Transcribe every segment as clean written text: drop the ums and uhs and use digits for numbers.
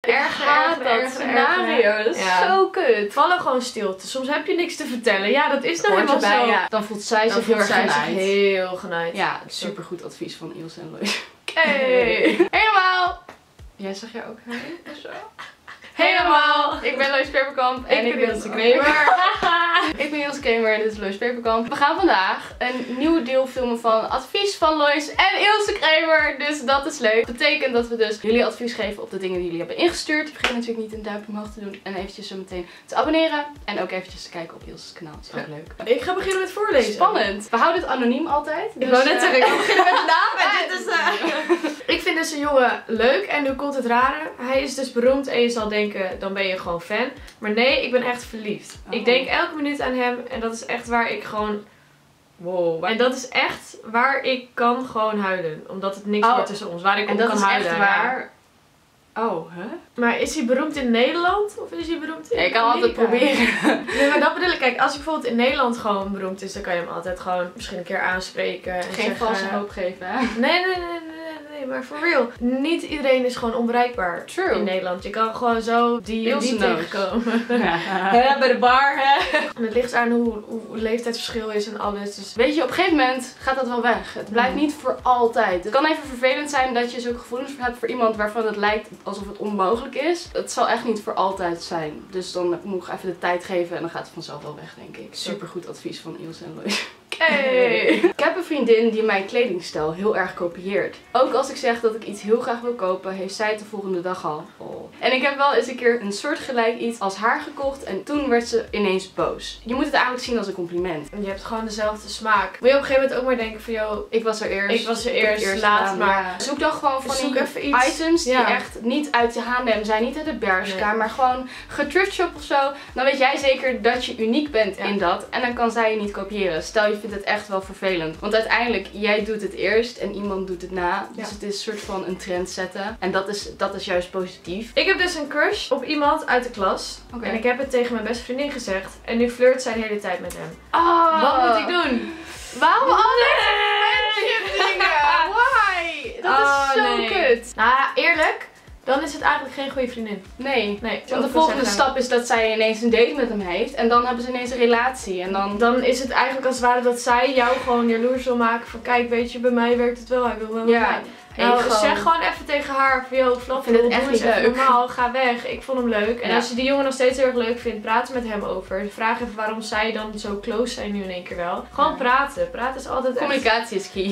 Erger scenario. Dat is zo kut. Vallen gewoon stilte. Soms heb je niks te vertellen. Ja, dat is nou helemaal zo. Ja. Dan voelt zij zich heel genaaid. Ja, supergoed advies van Ilse en Lois. Hey. Helemaal. Jij zag jij ook hey? Zo. Helemaal! Ik ben Lois Peperkamp en ik ben Ilse Kramer. Ik ben Ilse Kramer en dit is Lois Peperkamp. We gaan vandaag een nieuw deel filmen van advies van Lois en Ilse Kramer. Dus dat is leuk. Dat betekent dat we dus jullie advies geven op de dingen die jullie hebben ingestuurd. Vergeet natuurlijk niet een duimpje omhoog te doen en eventjes zo meteen te abonneren. En ook eventjes te kijken op Ilse's kanaal. Dat is ook leuk. Ik ga beginnen met voorlezen. Spannend. We houden het anoniem altijd. Dus, ik wou net zeggen, ik ga beginnen met de naam. En dit is, Ik vind dus een jongen leuk en nu komt het rare. Hij is dus beroemd en je zal denken, dan ben je gewoon fan. Maar nee, ik ben echt verliefd. Ik denk elke minuut aan hem en dat is echt waar ik gewoon... Wow. En dat is echt waar ik kan gewoon huilen. Omdat het niks wordt tussen ons. Waar ik om kan huilen. En dat is echt waar... Oh, hè? Maar is hij beroemd in Nederland? Of is hij beroemd in Ik kan altijd proberen. Nee, maar dat bedoel ik. Kijk, als hij bijvoorbeeld in Nederland gewoon beroemd is, dan kan je hem altijd gewoon misschien een keer aanspreken. En geen valse hoop geven, hè? Nee, maar for real. Niet iedereen is gewoon onbereikbaar in Nederland. Je kan gewoon zo die tegenkomen. Bij de bar, hè? En het ligt aan hoe leeftijdsverschil is en alles. Dus weet je, op een gegeven moment gaat dat wel weg. Het blijft niet voor altijd. Het kan even vervelend zijn dat je zulke gevoelens hebt voor iemand waarvan het lijkt alsof het onmogelijk is. Het zal echt niet voor altijd zijn. Dus dan moet ik even de tijd geven en dan gaat het vanzelf wel weg, denk ik. Supergoed advies van Ilse en Lois. Hey. Ik heb een vriendin die mijn kledingstijl heel erg kopieert. Ook als ik zeg dat ik iets heel graag wil kopen, heeft zij het de volgende dag al. En ik heb wel eens een keer een soortgelijk iets als haar gekocht en toen werd ze ineens boos. Je moet het eigenlijk zien als een compliment. Je hebt gewoon dezelfde smaak. Moet je op een gegeven moment ook maar denken van, joh, ik was er eerst, laat maar. Zoek dan gewoon van die items die echt niet uit de H&M zijn, niet uit de Bershka, maar gewoon getripshop of zo. Dan weet jij zeker dat je uniek bent in dat en dan kan zij je niet kopiëren. Stel je vindt het echt wel vervelend. Want uiteindelijk, jij doet het eerst en iemand doet het na. Dus het is een soort van een trend zetten. En dat is juist positief. Ik heb dus een crush op iemand uit de klas. En ik heb het tegen mijn beste vriendin gezegd. En nu flirt zij de hele tijd met hem. Wat moet ik doen? Waarom altijd dingen? Why? Dat is zo kut. Nou, eerlijk. Dan is het eigenlijk geen goede vriendin. Nee. Want de volgende stap is dat zij ineens een date met hem heeft. En dan hebben ze ineens een relatie. En dan is het eigenlijk als het ware dat zij jou gewoon jaloers wil maken. Van kijk, weet je, bij mij werkt het wel. Hij wil wel met mij. Nou, zeg gewoon even tegen haar van, yo, Flap, vind het echt niet leuk. Normaal, ga weg. Ik vond hem leuk. En als je die jongen nog steeds heel erg leuk vindt, praat er met hem over. Vraag even waarom zij dan zo close zijn nu in één keer wel. Gewoon praten. Praten is altijd communicatie is key.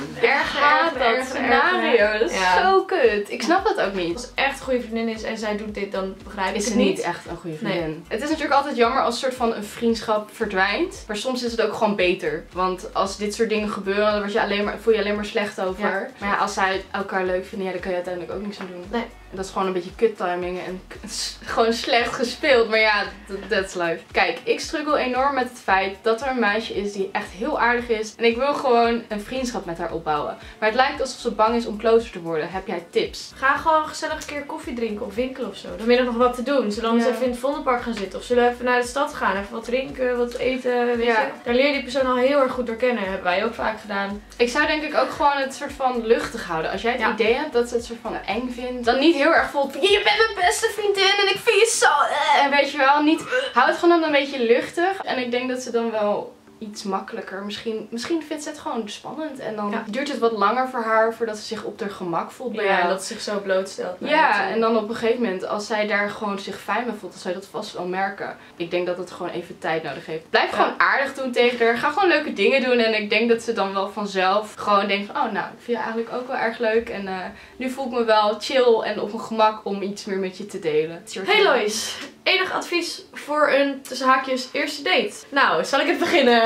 Erger scenario. Dat is zo kut. Ik snap dat ook niet. Als het echt een goede vriendin is en zij doet dit, dan begrijp ik het niet. Is niet echt een goede vriendin. Nee. Het is natuurlijk altijd jammer als een soort van een vriendschap verdwijnt. Maar soms is het ook gewoon beter. Want als dit soort dingen gebeuren, dan voel je alleen maar slecht over. Ja. Maar ja, als zij elkaar leuk vinden, dan kan je uiteindelijk ook niks aan doen. Nee. En dat is gewoon een beetje kut timing en gewoon slecht gespeeld. Maar ja, that's life. Kijk, ik struggle enorm met het feit dat er een meisje is die echt heel aardig is. En ik wil gewoon een vriendschap met haar opbouwen. Maar het lijkt alsof ze bang is om closer te worden. Heb jij tips? Ga gewoon gezellig een keer koffie drinken of winkelen of zo. Dan ben je nog wat te doen. Zullen we eens even in het Vondelpark gaan zitten? Of zullen we even naar de stad gaan? Even wat drinken, wat eten, weet je? Daar leer je die persoon al heel erg goed door kennen. Hebben wij ook vaak gedaan. Ik zou denk ik ook gewoon het soort van luchtig houden. Als jij het idee hebt dat ze het soort van eng vindt, dan niet heel erg voelt van, je bent mijn beste vriendin en ik vind je zo... En weet je wel, niet... Houd het gewoon dan een beetje luchtig. En ik denk dat ze dan wel iets makkelijker. Misschien vindt ze het gewoon spannend. En dan duurt het wat langer voor haar voordat ze zich op haar gemak voelt bij jou. En dat ze zich zo blootstelt. En dan op een gegeven moment, als zij daar gewoon zich fijn mee voelt, dan zou je dat vast wel merken. Ik denk dat het gewoon even tijd nodig heeft. Blijf gewoon aardig doen tegen haar. Ga gewoon leuke dingen doen. En ik denk dat ze dan wel vanzelf gewoon denkt van, oh nou, ik vind je eigenlijk ook wel erg leuk. En nu voel ik me wel chill en op mijn gemak om iets meer met je te delen. Hey Lois, enig advies voor een, tussen haakjes, eerste date? Nou, zal ik het beginnen?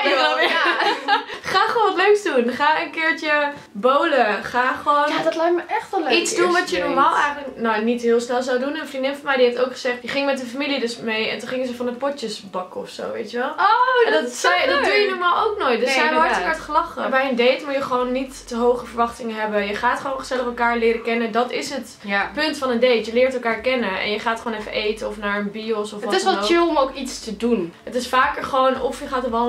Ga gewoon wat leuks doen. Ga een keertje bowlen. Ga gewoon... Ja, dat lijkt me echt wel leuk. Iets doen wat je normaal eigenlijk, nou, niet heel snel zou doen. Een vriendin van mij die heeft ook gezegd, die ging met de familie dus mee en toen gingen ze van de potjes bakken of zo, weet je wel? Oh, en dat doe je normaal ook nooit. Dus zij hebben hartstikke hard gelachen. Bij een date moet je gewoon niet te hoge verwachtingen hebben. Je gaat gewoon gezellig elkaar leren kennen. Dat is het punt van een date. Je leert elkaar kennen en je gaat gewoon even eten of naar een bios of wat dan ook. Het is wel chill om ook iets te doen. Het is vaker gewoon of je gaat wandelen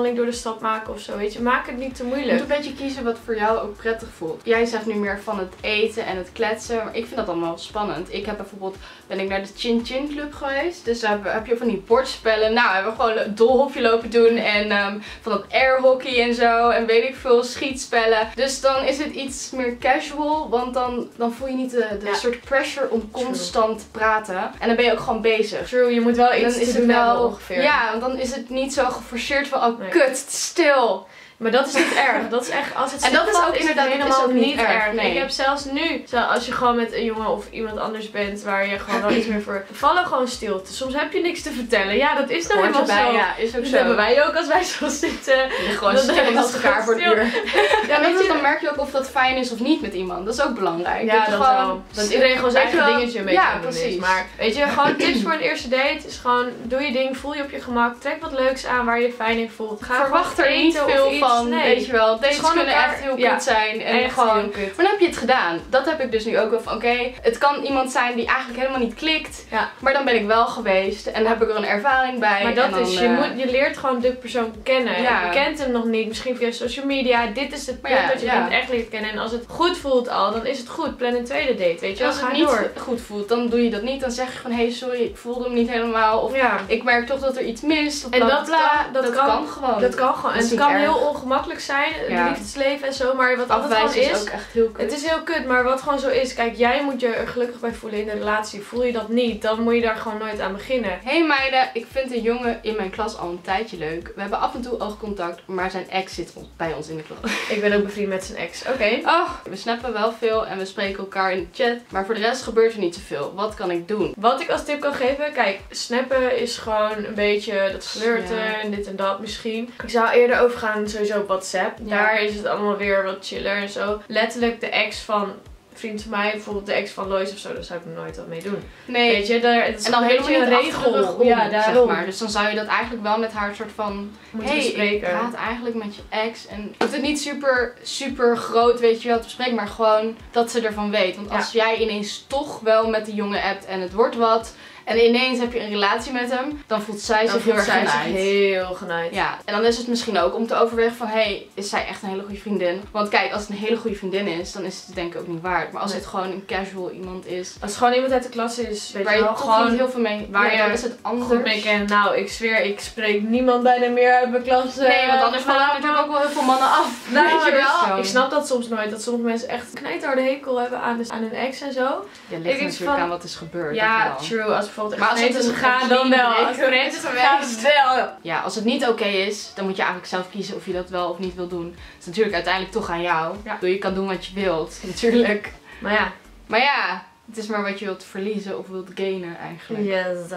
wandeling door de stad maken of zo, weet je. Maak het niet te moeilijk. Je moet een beetje kiezen wat voor jou ook prettig voelt. Jij zegt nu meer van het eten en het kletsen, maar ik vind dat allemaal spannend. Ik heb bijvoorbeeld, ben ik naar de Chin Chin Club geweest. Dus daar heb je van die bordspellen. Nou, we hebben gewoon een doolhofje lopen doen en van dat airhockey en zo. En weet ik veel, schietspellen. Dus dan is het iets meer casual, want dan voel je niet de soort pressure om constant te praten. En dan ben je ook gewoon bezig. True, je moet wel iets te doen hebben ongeveer. Ja, want dan is het niet zo geforceerd van, oh kut, stil. Maar dat is niet erg. Dat is echt, als het en dat is ook is inderdaad helemaal niet erg. Nee. Ik heb zelfs nu, als je gewoon met een jongen of iemand anders bent waar je gewoon wel iets meer voor... Vallen gewoon stilte. Soms heb je niks te vertellen. Ja, dat is nou helemaal zo. Ja, is ook dat zo. hebben wij ook als wij zo zitten. Gewoon stil naast elkaar voor het uur. Ja, weet je, dan merk je ook of dat fijn is of niet met iemand. Dat is ook belangrijk. Ja, dat gewoon, wel. Dat iedereen gewoon zijn eigen dingetje een beetje aan doen is. Maar weet je, gewoon tips voor een eerste date is gewoon, doe je ding, voel je op je gemak. Trek wat leuks aan waar je je fijn in voelt. Verwacht er niet veel van, weet je wel. Dates kunnen echt heel kut zijn. En gewoon, maar dan heb je het gedaan. Dat heb ik dus nu ook wel van, oké, het kan iemand zijn die eigenlijk helemaal niet klikt. Ja. Maar dan ben ik wel geweest en heb ik er een ervaring bij. Maar dat en dan, is, je leert gewoon de persoon kennen. Ja. Je kent hem nog niet, misschien via social media. Dit is het punt dat je hem echt leert kennen. En als het goed voelt al, dan is het goed. Plan een tweede date, weet je. Als het niet goed voelt, dan doe je dat niet. Dan zeg je gewoon, hey, sorry, ik voelde hem niet helemaal. Of ik merk toch dat er iets mist. Of en dat kan gewoon. Dat kan gewoon. En het kan heel ongemakkelijk zijn. Liefdesleven en zo, maar wat altijd gewoon is ook echt heel kut. Het is heel kut, maar wat gewoon zo is, kijk, jij moet je er gelukkig bij voelen in de relatie. Voel je dat niet, dan moet je daar gewoon nooit aan beginnen. Hey meiden, ik vind een jongen in mijn klas al een tijdje leuk. We hebben af en toe oogcontact, maar zijn ex zit bij ons in de klas. Ik ben ook bevriend met zijn ex, oké. Oh, we snappen wel veel en we spreken elkaar in de chat, maar voor de rest gebeurt er niet zoveel. Wat kan ik doen? Wat ik als tip kan geven, kijk, snappen is gewoon een beetje dat flirten en dit en dat misschien. Ik zou eerder overgaan sowieso op WhatsApp. Daar is het allemaal weer wat chiller en zo. Letterlijk de ex van een vriend van mij, bijvoorbeeld de ex van Lois of zo, daar zou ik nooit wat mee doen. Nee. Weet je, het is en dan helemaal niet een regel. Ja, daarom. Zeg maar. Dus dan zou je dat eigenlijk wel met haar soort van, bespreken. Ik praat eigenlijk met je ex. En je hoeft het niet super groot, weet je wel, te bespreken, maar gewoon dat ze ervan weet. Want als jij ineens toch wel met de jongen appt en het wordt wat, en ineens heb je een relatie met hem, dan voelt zij zich heel erg genaaid. Heel genaaid. Ja, en dan is het misschien ook om te overwegen van, hey, is zij echt een hele goede vriendin? Want kijk, als het een hele goede vriendin is, dan is het denk ik ook niet waard. Maar als het gewoon een casual iemand is. Als het gewoon iemand uit de klas is, weet waar je wel, gewoon niet heel veel mee, waar je is het anders. Goed mee kent. Nou, ik zweer, ik spreek niemand bijna meer uit mijn klas. Nee, want anders vallen natuurlijk ook wel heel veel mannen af. Nou, weet je wel. Ik snap dat soms nooit, dat sommige mensen echt een knijterharde hekel hebben aan hun ex en zo. Ja, ligt natuurlijk aan wat is gebeurd. Ja, true. Als bijvoorbeeld maar als het is gegaan, dan wel. Als het is geweest, wel. Ja, als het niet oké is, dan moet je eigenlijk zelf kiezen of je dat wel of niet wil doen. Het is natuurlijk uiteindelijk toch aan jou. Ja. Je kan doen wat je wilt, natuurlijk. Maar ja, het is maar wat je wilt verliezen of wilt gainen eigenlijk. Yes.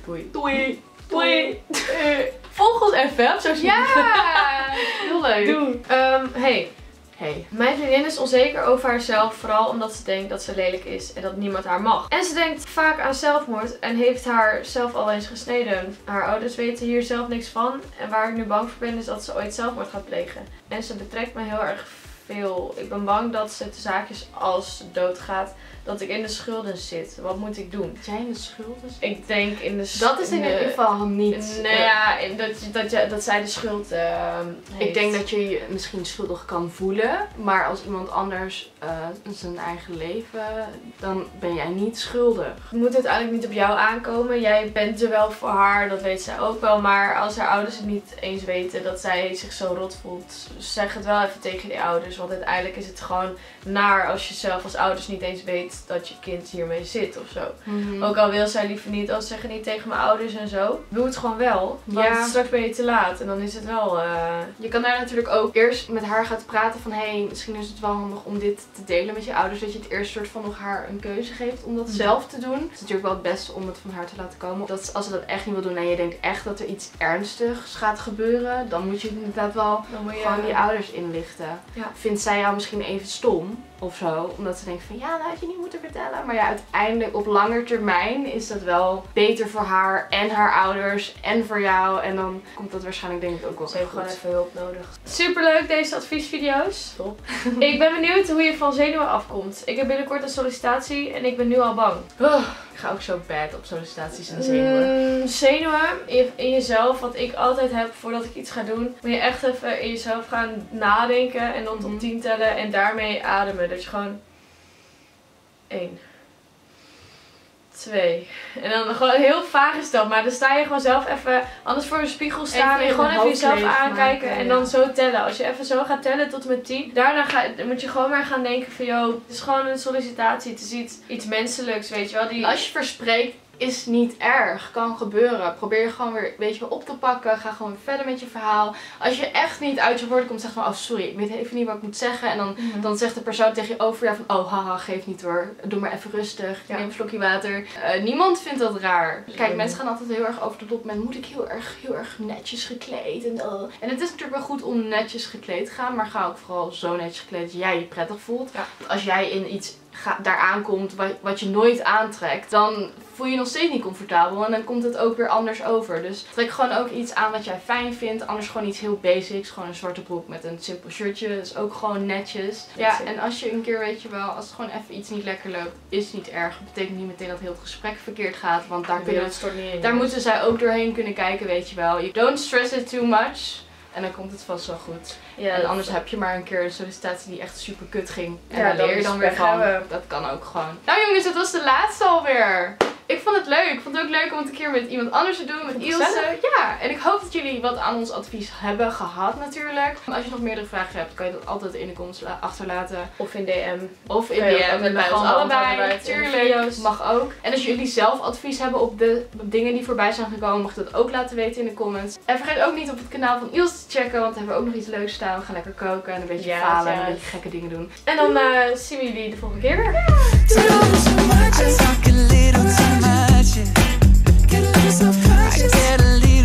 Doei. Volg ons even, zoals je heel leuk. Doei. Hey, mijn vriendin is onzeker over haarzelf, vooral omdat ze denkt dat ze lelijk is en dat niemand haar mag. En ze denkt vaak aan zelfmoord en heeft haar zelf al eens gesneden. Haar ouders weten hier zelf niks van en waar ik nu bang voor ben is dat ze ooit zelfmoord gaat plegen. En ze betrekt me heel erg veel. Ik ben bang dat ze de zaakjes als ze doodgaat, dat ik in de schulden zit. Wat moet ik doen? Jij in de schulden? Ik denk in de schulden. Dat is in ieder geval niet. Nou ja, dat zij de schuld heeft. Ik denk dat je je misschien schuldig kan voelen. Maar als iemand anders zijn eigen leven, dan ben jij niet schuldig. Het moet uiteindelijk niet op jou aankomen. Jij bent er wel voor haar, dat weet zij ook wel. Maar als haar ouders het niet eens weten dat zij zich zo rot voelt, zeg het wel even tegen die ouders. Want uiteindelijk is het gewoon naar als je zelf als ouders niet eens weet dat je kind hiermee zit of zo. Ook al wil zij liever niet, als zeggen niet tegen mijn ouders en zo. Doe het gewoon wel. Want straks ben je te laat en dan is het wel... Je kan daar natuurlijk ook eerst met haar gaan praten van, hey, misschien is het wel handig om dit te delen met je ouders. Dat je het eerst soort van nog haar een keuze geeft om dat zelf te doen. Het is natuurlijk wel het beste om het van haar te laten komen. Dat als ze dat echt niet wil doen en je denkt echt dat er iets ernstigs gaat gebeuren, dan moet je inderdaad wel gewoon die ouders inlichten. Ja. Vindt zij jou misschien even stom? of zo. Omdat ze denken van ja, dat had je niet moeten vertellen. Maar ja, uiteindelijk op lange termijn is dat wel beter voor haar en haar ouders en voor jou. En dan komt dat waarschijnlijk denk ik ook wel. Ze heeft gewoon even hulp nodig. Superleuk deze adviesvideo's. Top. Ik ben benieuwd hoe je van zenuwen afkomt. Ik heb binnenkort een sollicitatie en ik ben nu al bang. Ik ga ook zo bad op sollicitaties en zenuwen. Zenuwen in jezelf, wat ik altijd heb voordat ik iets ga doen. Moet je echt even in jezelf gaan nadenken en dan tot 10 tellen en daarmee ademen. Dat je gewoon 1, 2. En dan gewoon heel vaag is dat. Maar dan sta je gewoon zelf even anders voor een spiegel staan. En gewoon even jezelf aankijken. En dan zo tellen. Als je even zo gaat tellen tot en met 10. Daarna moet je gewoon maar gaan denken van joh, het is gewoon een sollicitatie. Het is iets menselijks, weet je wel. Als je verspreekt is niet erg. Kan gebeuren. Probeer je gewoon weer weet je wel, op te pakken. Ga gewoon verder met je verhaal. Als je echt niet uit je woorden komt, zeg van oh sorry, ik weet even niet wat ik moet zeggen. En dan zegt de persoon tegen je over jou van oh haha, geef niet hoor. Doe maar even rustig. Neem een slokje water. Niemand vindt dat raar. Kijk, mensen gaan altijd heel erg over de top met moet ik heel erg netjes gekleed. En het is natuurlijk wel goed om netjes gekleed te gaan. Maar ga ook vooral zo netjes gekleed dat jij je prettig voelt. Ja. Als jij in iets daar aankomt wat je nooit aantrekt, dan voel je je nog steeds niet comfortabel en dan komt het ook weer anders over. Dus trek gewoon ook iets aan wat jij fijn vindt, anders gewoon iets heel basics, gewoon een zwarte broek met een simpel shirtje, dat is ook gewoon netjes. Ja, en als je een keer weet je wel, als het gewoon even iets niet lekker loopt, is het niet erg. Dat betekent niet meteen dat heel het gesprek verkeerd gaat, want daar moeten zij ook doorheen kunnen kijken, weet je wel. Don't stress it too much. En dan komt het vast wel goed. Ja, en anders heb je maar een keer een sollicitatie die echt super kut ging. En daar leer je dan weer van. Dat kan ook gewoon. Nou jongens, dat was de laatste alweer. Ik vond het leuk. Ik vond het ook leuk om het een keer met iemand anders te doen. Met Ilse. Ja, en ik hoop dat jullie wat aan ons advies hebben gehad natuurlijk. Als je nog meerdere vragen hebt, kan je dat altijd in de comments achterlaten. Of in DM. Of in DM. Bij ons allebei. Tuurlijk. Mag ook. En als jullie zelf advies hebben op de dingen die voorbij zijn gekomen, mag je dat ook laten weten in de comments. En vergeet ook niet op het kanaal van Ilse te checken, want we hebben ook nog iets leuks staan. We gaan lekker koken en een beetje falen en een beetje gekke dingen doen. En dan zien we jullie de volgende keer weer. I get a little